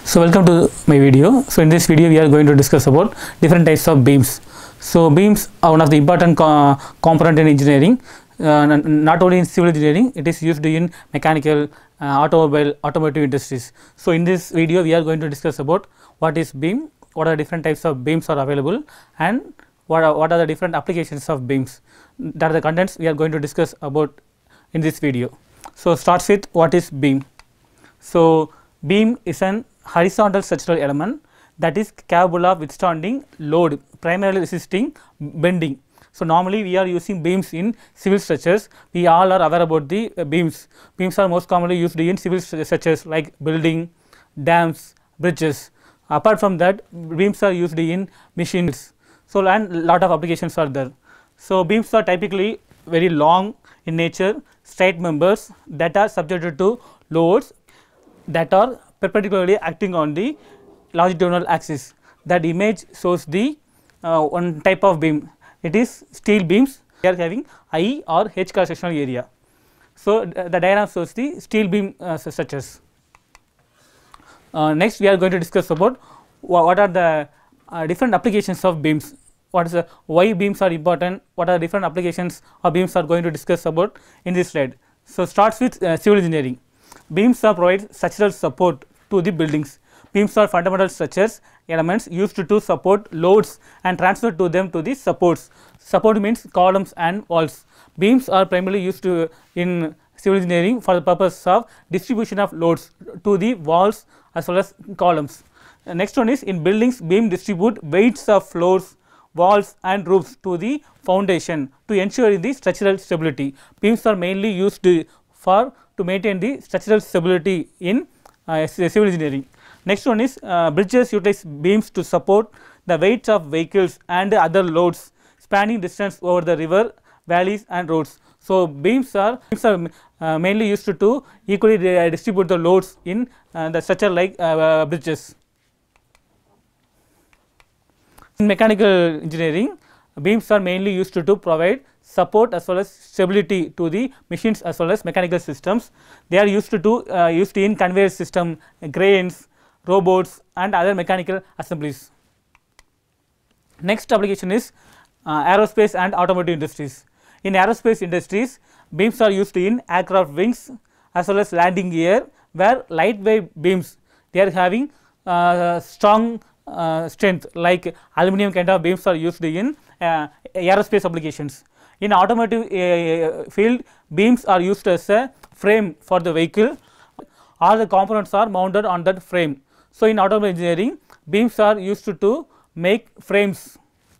So welcome to my video. So in this video we are going to discuss about different types of beams. So beams are one of the important component in engineering, not only in civil engineering, it is used in mechanical, automotive industries. So in this video we are going to discuss about what is beam, what are different types of beams are available, and what are the different applications of beams. That are the contents we are going to discuss about in this video. So starts with what is beam. So beam is an horizontal structural element that is capable of withstanding load, primarily resisting bending. So normally we are using beams in civil structures. We all are aware about the beams. Beams are most commonly used in civil structures like building, dams, bridges. Apart from that, beams are used in machines. So and lot of applications are there. So beams are typically very long in nature, straight members that are subjected to loads that are perpendicularly acting on the longitudinal axis. That image shows the one type of beam. It is steel beams. They are having I or H cross sectional area. So the diagram shows the steel beam structures. Next we are going to discuss about what are the different applications of beams. What is why beams are important, what are the different applications of beams are going to discuss about in this slide. So starts with civil engineering. Beams are provide structural support to the buildings. Beams are fundamental structures elements used to support loads and transfer to them to the supports. Support means columns and walls. Beams are primarily used in civil engineering for the purpose of distribution of loads to the walls as well as columns. Next one is in buildings, beam distribute weights of floors, walls and roofs to the foundation to ensure the structural stability. Beams are mainly used to maintain the structural stability in civil engineering. Next one is bridges utilize beams to support the weights of vehicles and other loads spanning distance over the river, valleys and roads. So beams are mainly used to equally distribute the loads in the structure like bridges. In mechanical engineering, beams are mainly used to provide support as well as stability to the machines as well as mechanical systems. They are used in conveyor system, cranes, robots and other mechanical assemblies. Next application is aerospace and automotive industries. In aerospace industries, beams are used in aircraft wings as well as landing gear, where lightweight beams they are having strong strength, like aluminum kind of beams are used in aerospace applications. In automotive field, beams are used as a frame for the vehicle. All the components are mounted on that frame. So in automotive engineering, beams are used to make frames.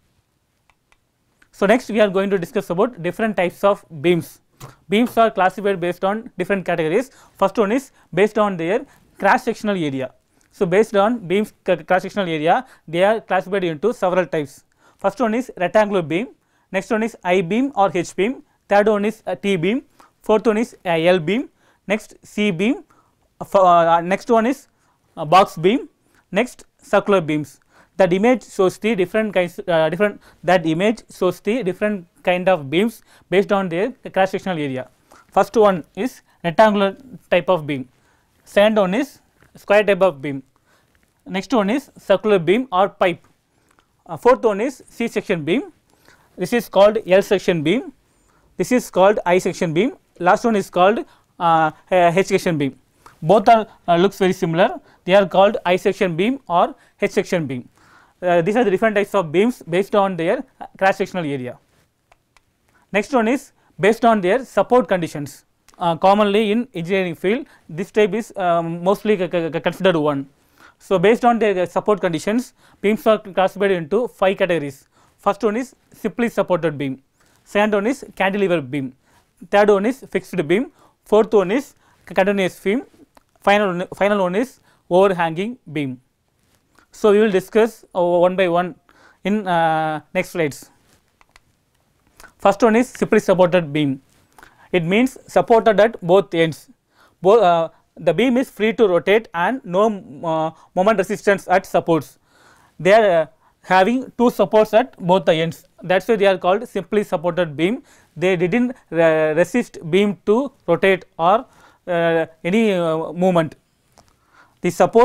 So next we are going to discuss about different types of beams. Beams are classified based on different categories. First one is based on their cross sectional area. So based on beams cross sectional area, they are classified into several types. First one is rectangular beam, next one is I beam or H beam, third one is T beam, fourth one is L beam, next C beam, next one is box beam, next circular beams. That image shows the different kinds that image shows the different kind of beams based on their cross sectional area. First one is rectangular type of beam, second one is square type of beam, next one is circular beam or pipe, fourth one is C section beam, this is called L section beam, this is called I section beam, last one is called H section beam. Both are looks very similar, they are called I section beam or H section beam. These are the different types of beams based on their cross sectional area. Next one is based on their support conditions. Commonly in engineering field, this type is mostly considered one. So based on their support conditions, beams are classified into 5 categories. First one is simply supported beam, second one is cantilever beam, third one is fixed beam, fourth one is continuous beam, final one is overhanging beam. So we will discuss one by one in next slides. First one is simply supported beam. It means supported at both ends. The beam is free to rotate and no moment resistance at supports. They are having two supports at both the ends. That is why they are called simply supported beam. They did not resist beam to rotate or any movement. The supports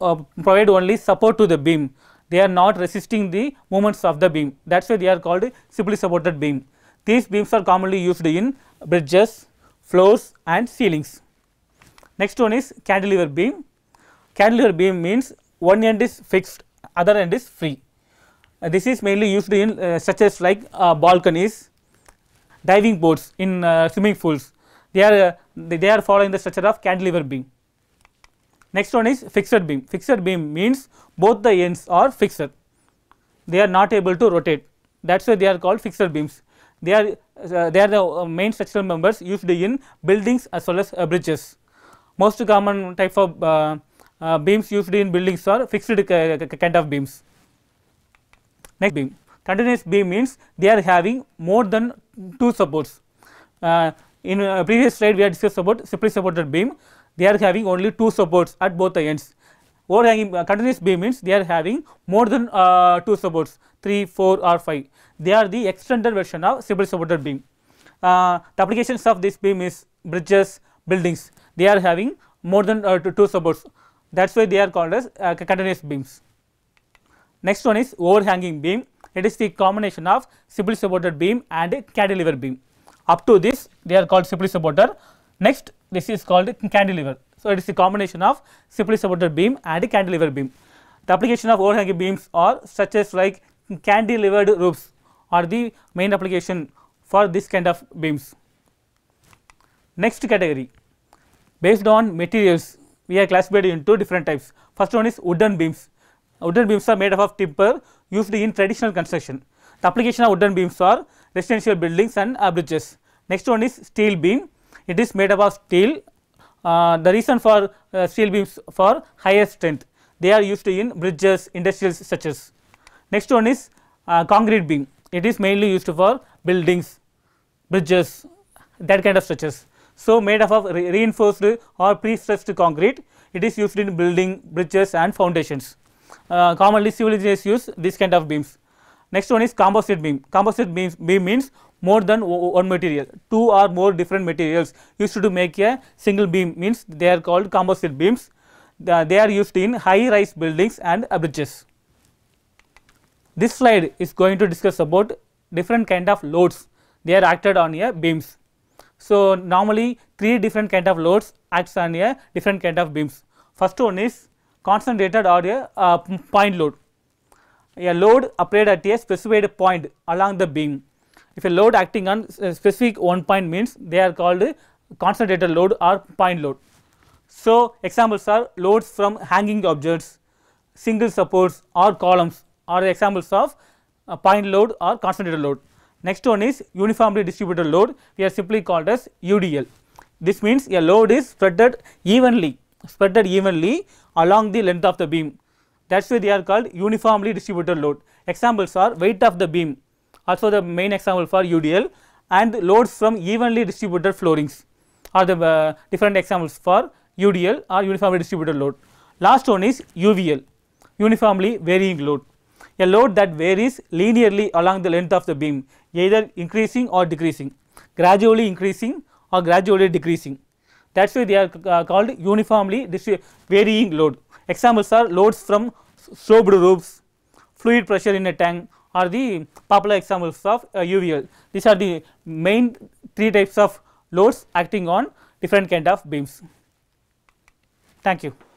provide only support to the beam. They are not resisting the movements of the beam. That is why they are called simply supported beam. These beams are commonly used in bridges, floors and ceilings. Next one is cantilever beam. Cantilever beam means one end is fixed, other end is free. This is mainly used in structures like balconies, diving boards in swimming pools. They are following the structure of cantilever beam. Next one is fixed beam. Fixed beam means both the ends are fixed. They are not able to rotate. That is why they are called fixed beams. They are the main structural members used in buildings as well as bridges. Most common type of beams used in buildings are fixed kind of beams. Next beam. Continuous beam means they are having more than two supports. In a previous slide we had discussed about simply supported beam. They are having only two supports at both the ends. Overhanging continuous beam means they are having more than two supports, 3, 4 or 5. They are the extended version of simply supported beam. The applications of this beam is bridges, buildings. They are having more than two supports. That is why they are called as continuous beams. Next one is overhanging beam. It is the combination of simply supported beam and cantilever beam. Up to this they are called simply supported. Next this is called cantilever. So, it is the combination of simply supported beam and cantilever beam. The application of overhanging beams are such as like cantilevered roofs are the main application for this kind of beams. Next category, based on materials we are classified into different types. First one is wooden beams. Wooden beams are made up of timber used in traditional construction. The application of wooden beams are residential buildings and bridges. Next one is steel beam. It is made up of steel. The reason for steel beams for higher strength. They are used in bridges, industrial structures. Next one is concrete beam. It is mainly used for buildings, bridges, that kind of structures. So, made up of reinforced or pre-stressed concrete. It is used in building, bridges and foundations. Commonly civil engineers use this kind of beams. Next one is composite beam. Composite beam means more than one material, two or more different materials used to make a single beam, means they are called composite beams. They are used in high rise buildings and bridges. This slide is going to discuss about different kind of loads they are acted on a beams. So, normally 3 different kind of loads acts on a different kind of beams. First one is concentrated or a point load. A load applied at a specified point along the beam. If a load acting on a specific one point means they are called concentrated load or point load. So, examples are loads from hanging objects, single supports or columns are examples of point load or concentrated load. Next one is uniformly distributed load, we are simply called as UDL. This means a load is spreaded evenly along the length of the beam. That is why they are called uniformly distributed load. Examples are weight of the beam, also the main example for UDL, and loads from evenly distributed floorings are the different examples for UDL or uniformly distributed load. Last one is UVL, uniformly varying load. A load that varies linearly along the length of the beam, either increasing or decreasing, gradually increasing or gradually decreasing. That is why they are called uniformly varying load. Examples are loads from sloped roofs, fluid pressure in a tank are the popular examples of UVL. These are the main 3 types of loads acting on different kind of beams. Thank you.